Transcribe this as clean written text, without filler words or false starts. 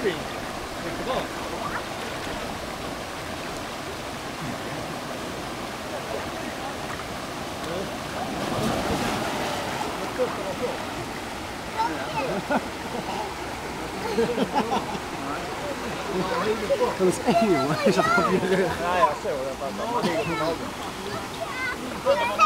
Mycket bra. Det är ingen, jag satt på. Nej, jag såg det. Man ligger på magen.